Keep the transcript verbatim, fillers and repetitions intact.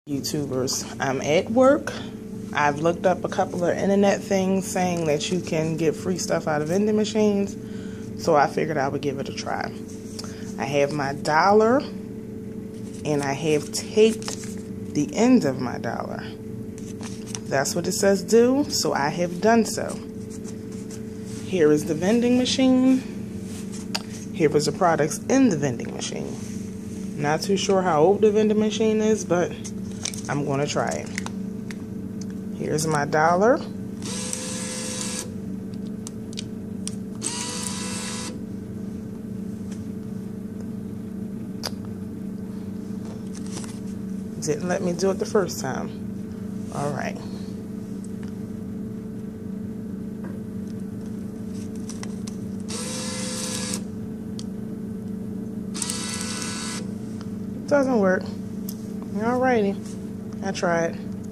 YouTubers. I'm at work. I've looked up a couple of internet things saying that you can get free stuff out of vending machines, so I figured I would give it a try. I have my dollar, and I have taped the end of my dollar. That's what it says do, so I have done so. Here is the vending machine. Here is the products in the vending machine. Not too sure how old the vending machine is, but I'm going to try it. Here's my dollar. Didn't let me do it the first time. All right. Doesn't work. Alrighty. I tried.